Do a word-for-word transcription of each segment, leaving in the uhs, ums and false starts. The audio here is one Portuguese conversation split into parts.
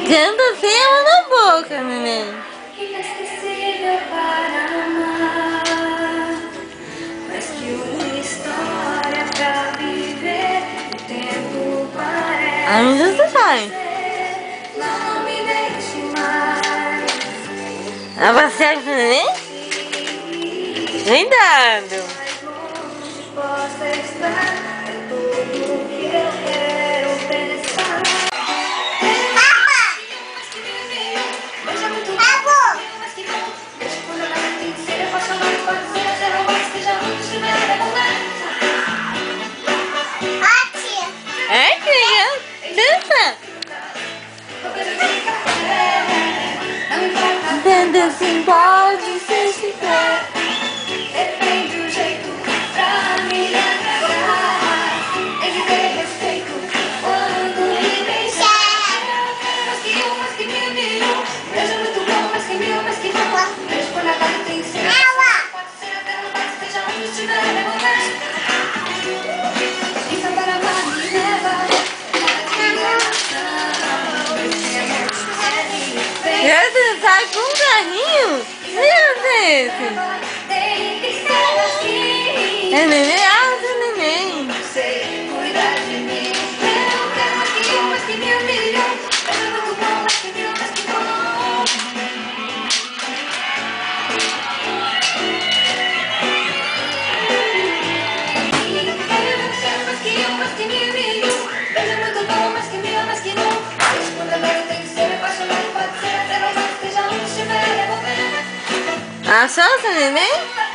Canta sem ela na boca, neném. Inesquecível para amar, mas que uma história pra viver. O tempo parece. Ai, meu Deus do céu. Não me deixe mais. A passear com o neném? Vem dando. Mais longe possa estar. É tudo que eu quero pensar. Hoje é muito bom. Mas que bom. Deixa quando eu não tenho que ser apaixonado. Pode ser zero mais que já não estiver a conversa. É, criança. Dança. Não importa. Dando assim pode se estiver. Depende do jeito pra me agradar. Tem que ter respeito quando me deixar. Mais que um, mais que mil, mil. Beijo muito bom, mais que mil, mais que bom. Beijo quando a tarde tem que ser. Pode ser até no bar, esteja onde estiver, é conversa. Isso é para amar, me leva. Nada de enganação. Quer dançar com um carrinho? Meu Deus. Tem que ser assim. É neném alto, neném. Sei cuidar de mim. Eu quero mais que um, mais que mil, milhão. Beijo muito bom, mais que mil, mais que bom. Eu quero mais que um, mais que mil, milhão. Beijo muito bom, mais que mil, mais que bom. Beijo quando agora tem que ser apaixonado. Pode ser até não mais, esteja onde estiver, é você. Achou, seu neném?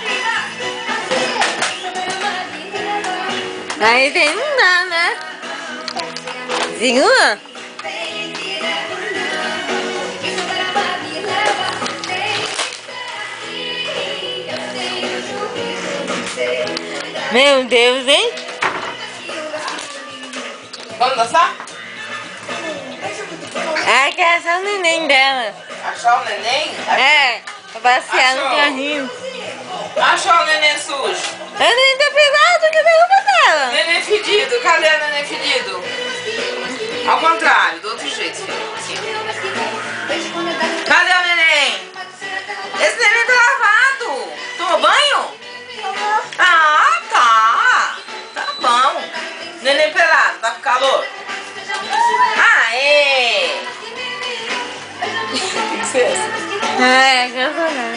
Aí tem não dá, né? Segura. Meu Deus, hein? Vamos dançar? É que é só o neném dela. Achar o neném? É, pra passear no Achou. carrinho. Achou o neném sujo? O neném tá pesado que derruba dela. Neném fedido. Cadê o neném fedido? Ao contrário, do outro jeito. Assim. Cadê o neném? Esse neném tá lavado. Tomou banho? Ah, tá. Tá bom. Neném pelado, tá com calor? Aê! Tem que ser assim. É, graças a Deus.